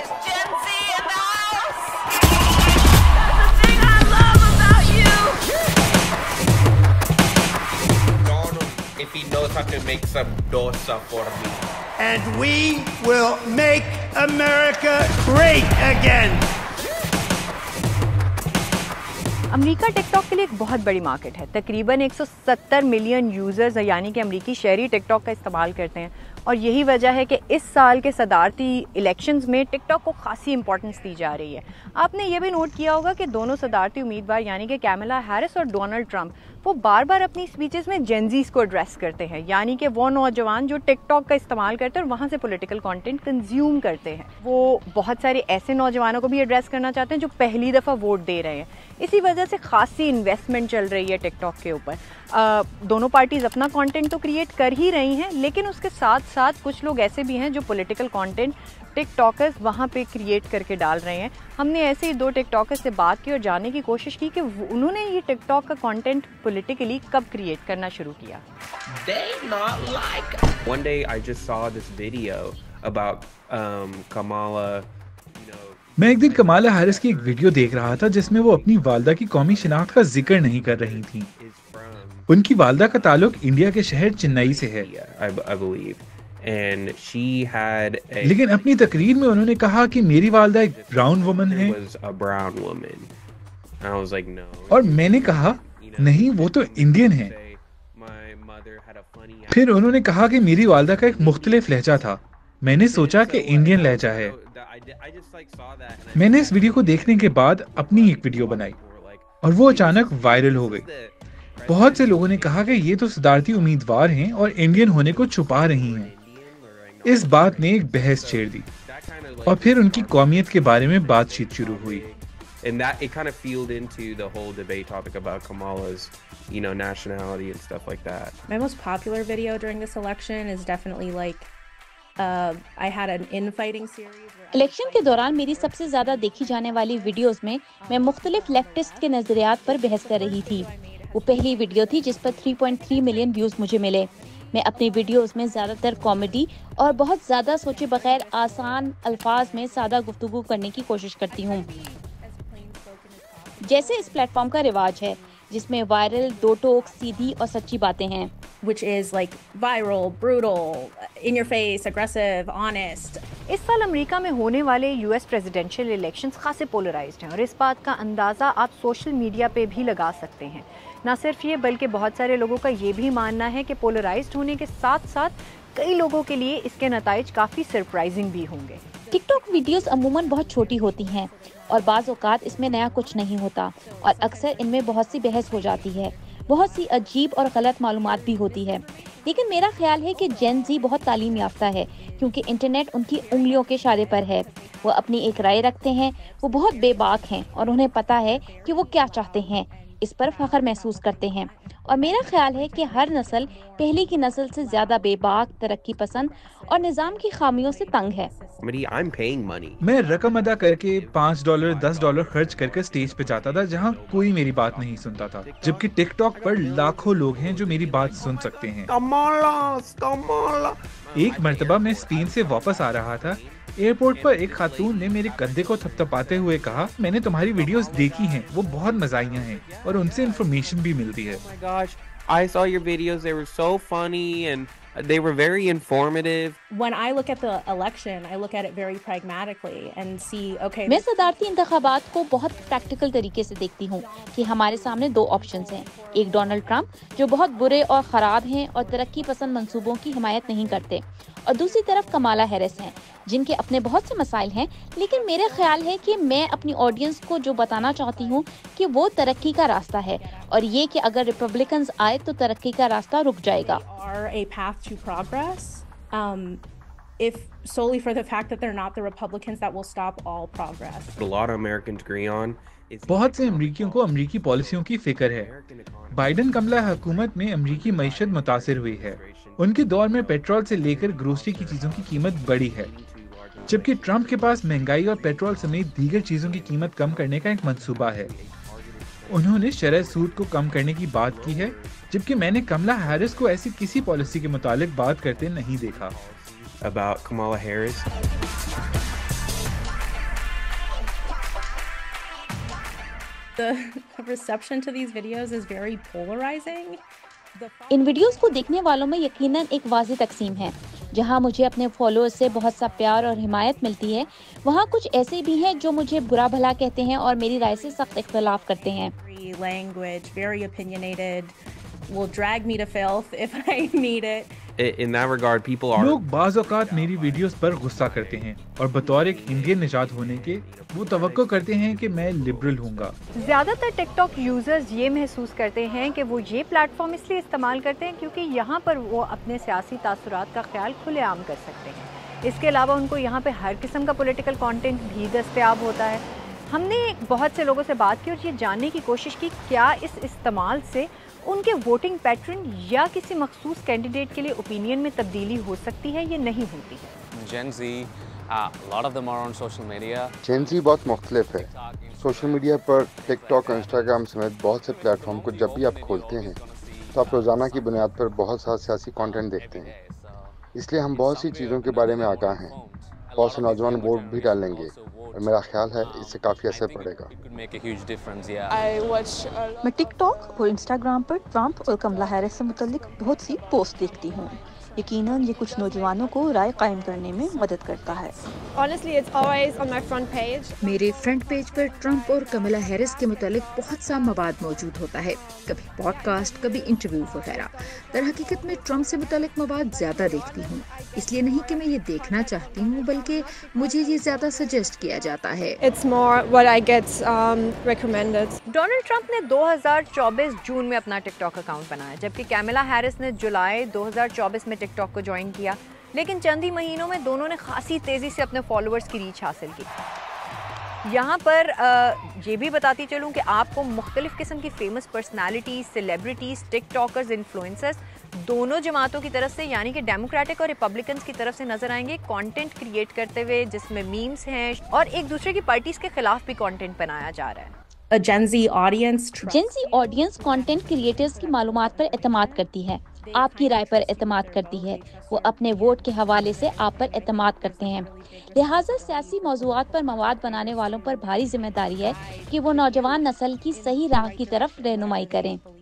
Is Gen Z in the house? That's the thing I love about you. Donald, if he knows how to make some dosa for me. And we will make America great again. امریکہ TikTok کے لیے ایک بہت بڑی market ہے. تقریباً 170 million users یعنی کہ امریکی شہری ٹک ٹاک کا استعمال کرتے ہیں, اور یہی وجہ ہے کہ اس سال کے صدارتی الیکشنز میں ٹک ٹاک کو خاصی امپورٹنس دی جا رہی ہے. آپ نے یہ بھی نوٹ کیا ہوگا کہ دونوں صدارتی امیدوار یعنی کہ کیملا ہیرس اور ڈونلڈ ٹرمپ وہ بار بار اپنی اسپیچز میں جینزیز کو ایڈریس کرتے ہیں, یعنی کہ وہ نوجوان جو ٹک ٹاک کا استعمال کرتے ہیں اور وہاں سے پولیٹیکل کانٹینٹ کنزیوم کرتے ہیں. وہ بہت سارے ایسے نوجوانوں کو بھی ایڈریس کرنا چاہتے ہیں جو پہلی دفعہ ووٹ دے رہے ہیں. اسی وجہ سے خاصی انویسٹمنٹ چل رہی ہے ٹک ٹاک کے اوپر. دونوں پارٹیز اپنا کانٹینٹ تو کریٹ کر ہی رہی ہیں, لیکن اس کے ساتھ ساتھ کچھ لوگ ایسے بھی ہیں جو پولیٹیکل کانٹینٹ ٹک ٹاکرز وہاں پہ کریٹ کر کے ڈال رہے ہیں. ہم نے ایسے ہی 2 ٹک ٹاکر سے بات کی اور جاننے کی کوشش کی کہ انہوں نے یہ ٹک ٹاک کا کانٹینٹ پولیٹیکلی کب کریٹ کرنا شروع کیا. One day I just saw this video about Kamala. میں ایک دن کمالا ہیرس کی ایک ویڈیو دیکھ رہا تھا جس میں وہ اپنی والدہ کی قومی شناخت کا ذکر نہیں کر رہی تھیں. ان کی والدہ کا تعلق انڈیا کے شہر چنئی سے ہے, لیکن اپنی تقریر میں انہوں نے کہا کہ میری والدہ ایک براؤن وومن ہے, اور میں نے کہا نہیں وہ تو انڈین ہے. پھر انہوں نے کہا کہ میری والدہ کا ایک مختلف لہجہ تھا. میں نے سوچا کہ انڈین لہجہ ہے. میں نے اس ویڈیو کو دیکھنے کے بعد اپنی ایک ویڈیو بنائی اور وہ اچانک وائرل ہو گئی. بہت سے لوگوں نے کہا کہ یہ تو صدارتی امیدوار ہیں اور انڈین ہونے کو چھپا رہی ہیں. اس بات نے ایک بحث چھیڑ دی اور پھر ان کی قومیت کے بارے میں بات چیت شروع ہوئی. And that it kind of fueled into the whole debate topic about Kamala's, nationality and stuff like that. My most popular video during this election is definitely like I had an infighting series. Election کے دوران میری سب سے زیادہ دیکھی جانے والی videos میں میں مختلف لیفٹسٹ کے نظریات پر بحث کر رہی تھی. وہ پہلی ویڈیو تھی جس پر 3.3 ملین ویوز مجھے ملے. میں اپنی ویڈیوز میں زیادہ تر کامیڈی اور بہت زیادہ سوچے بغیر آسان الفاظ میں سادہ گفتگو کرنے کی کوشش کرتی ہوں, جیسے اس پلیٹ فارم کا رواج ہے جس میں وائرل, دو ٹوک, سیدھی اور سچی باتیں ہیں. Which is like viral, brutal, in your face, aggressive, honest. اس سال امریکہ میں ہونے والے US پریزیڈینشیل الیکشنز خاصے پولرائزڈ ہیں, اور اس بات کا اندازہ آپ سوشل میڈیا پہ بھی لگا سکتے ہیں. نہ صرف یہ بلکہ بہت سارے لوگوں کا یہ بھی ماننا ہے کہ پولرائزڈ ہونے کے ساتھ ساتھ کئی لوگوں کے لیے اس کے نتائج کافی سرپرائزنگ بھی ہوں گے. ٹک ٹاک ویڈیوز عموماً بہت چھوٹی ہوتی ہیں اور بعض اوقات اس میں نیا کچھ نہیں ہوتا, اور اکثر ان میں بہت سی بحث ہو جاتی ہے. بہت سی عجیب اور غلط معلومات بھی ہوتی ہے. لیکن میرا خیال ہے کہ جین زی بہت تعلیم یافتہ ہے کیونکہ انٹرنیٹ ان کی انگلیوں کے اشارے پر ہے. وہ اپنی ایک رائے رکھتے ہیں, وہ بہت بے باک ہیں اور انہیں پتہ ہے کہ وہ کیا چاہتے ہیں. اس پر فخر محسوس کرتے ہیں, اور میرا خیال ہے کہ ہر نسل پہلی کی نسل سے زیادہ بے باک, ترقی پسند اور نظام کی خامیوں سے تنگ ہے. میں رقم ادا کر کے $5 $10 خرچ کر کے اسٹیج پہ جاتا تھا جہاں کوئی میری بات نہیں سنتا تھا, جبکہ ٹک ٹاک پر لاکھوں لوگ ہیں جو میری بات سن سکتے ہیں. ایک مرتبہ میں اسپین سے واپس آ رہا تھا. ایئرپورٹ پر ایک خاتون نے میرے کندھے کو تھپتھپاتے ہوئے کہا, میں نے تمہاری ویڈیوز دیکھی ہیں, وہ بہت مزاحیہ ہیں اور ان سے انفارمیشن بھی ملتی ہے. I saw your videos, they were so funny and they were very informative. When I look at the election, I look at it very pragmatically and see, okay. میں صدارتی انتخابات کو بہت پریکٹیکل طریقے سے دیکھتی ہوں کہ ہمارے سامنے 2 آپشنز ہیں. ایک ڈونلڈ ٹرمپ جو بہت برے اور خراب ہیں اور ترقی پسند منصوبوں کی حمایت نہیں کرتے, اور دوسری طرف کمالا ہیرس ہیں جن کے اپنے بہت سے مسائل ہیں. لیکن میرا خیال ہے کہ میں اپنی آڈینس کو جو بتانا چاہتی ہوں کہ وہ ترقی کا راستہ ہے, اور یہ کہ اگر ریپبلکنز آئے تو ترقی کا راستہ رک جائے گا. Are a path to progress, if solely for the fact that they're not the Republicans that will stop all progress. A lot of Americans agree on. بہت سے امریکیوں کو امریکی پالیسیوں کی فکر ہے. بائیڈن کملا حکومت میں امریکی معیشت متاثر ہوئی ہے. ان کے دور میں پیٹرول سے لے کر گروسری کی چیزوں کی قیمت بڑھی ہے, جبکہ ٹرمپ کے پاس مہنگائی اور پیٹرول سمیت دیگر چیزوں کی قیمت کم کرنے کا ایک منصوبہ ہے. انہوں نے شرح سود کو کم کرنے کی بات کی ہے, جبکہ میں نے کملا ہیرس کو ایسی کسی پالیسی کے متعلق بات کرتے نہیں دیکھا. About Kamala Harris. The reception to these videos is very polarizing. ان ویڈیوز کو دیکھنے والوں میں یقیناً ایک واضح تقسیم ہے. جہاں مجھے اپنے فالوورز سے بہت سا پیار اور حمایت ملتی ہے، وہاں کچھ ایسے بھی ہیں جو مجھے برا بھلا کہتے ہیں اور میری رائے سے سخت اختلاف کرتے ہیں. Language, very opinionated, will drag me to filth if I need it. In that regard, people are... لوگ بعض اوقات میری ویڈیوز پر غصہ کرتے ہیں اور بطور ایک انڈین نژاد ہونے کے وہ توقع کرتے ہیں کہ میں لبرل ہوں گا. زیادہ تر ٹک ٹاک یوزرز یہ محسوس کرتے ہیں کہ وہ یہ پلیٹ فارم اس لیے استعمال کرتے ہیں کیونکہ یہاں پر وہ اپنے سیاسی تاثرات کا خیال کھلے عام کر سکتے ہیں. اس کے علاوہ ان کو یہاں پہ ہر قسم کا پولیٹیکل کانٹینٹ بھی دستیاب ہوتا ہے. ہم نے بہت سے لوگوں سے بات کی اور یہ جاننے کی کوشش کی کیا اس استعمال سے ان کے ووٹنگ پیٹرن یا کسی مخصوص کینڈیڈیٹ کے لیے اوپینین میں تبدیلی ہو سکتی ہے یا نہیں ہوتی ہے. Gen Z, a lot of them are on social media. Gen Z بہت مختلف ہے. سوشل میڈیا پر ٹک ٹاک اور انسٹاگرام سمیت بہت سے پلیٹ فارم کو جب بھی آپ کھولتے ہیں تو آپ روزانہ کی بنیاد پر بہت سارا سیاسی کانٹینٹ دیکھتے ہیں. اس لیے ہم بہت سی چیزوں کے بارے میں آگاہ ہیں. بہت سے نوجوان ووٹ بھی ڈالیں گے اور میرا خیال ہے اس سے کافی اثر پڑے گا. میں ٹک ٹاک اور انسٹاگرام پر ٹرمپ اور کملا ہیرس سے متعلق بہت سی پوسٹ دیکھتی ہوں. یقیناً یہ کچھ نوجوانوں کو رائے قائم کرنے میں مدد کرتا ہے. میرے فرنٹ پیج پر ٹرمپ اور کملا ہیرس کے متعلق بہت سا مواد موجود ہوتا ہے، کبھی پوڈ کاسٹ، کبھی انٹرویو وغیرہ. در حقیقت میں ٹرمپ سے متعلق مواد زیادہ دیکھتی ہوں، اس لیے نہیں کہ میں یہ دیکھنا چاہتی ہوں بلکہ مجھے یہ زیادہ سجیسٹ کیا جاتا ہے. ڈونلڈ ٹرمپ نے 2024 جون میں اپنا ٹک ٹاک اکاؤنٹ بنایا جبکہ کیملا ہیرس نے جولائی 2024 میں ٹک ٹاک کو جوائن کیا، لیکن چند ہی مہینوں میں دونوں نے خاصی تیزی سے اپنے فالوورز کی ریچ حاصل کی. یہاں پر یہ بھی بتاتی چلوں کہ آپ کو مختلف قسم کی famous personalities, celebrities, TikTokers, influencers دونوں جماعتوں کی طرف سے یعنی کہ ڈیموکریٹک اور ریپبلکنز کی طرف سے نظر آئیں گے کانٹینٹ کریٹ کرتے ہوئے جس میں میمز ہیں اور ایک دوسرے کی پارٹیز کے خلاف بھی کانٹینٹ بنایا جا رہا ہے. Gen Z audience content creators کی معلومات پر اعتماد کرتی ہے، آپ کی رائے پر اعتماد کرتی ہے، وہ اپنے ووٹ کے حوالے سے آپ پر اعتماد کرتے ہیں. لہٰذا سیاسی موضوعات پر مواد بنانے والوں پر بھاری ذمہ داری ہے کہ وہ نوجوان نسل کی صحیح راہ کی طرف رہنمائی کریں.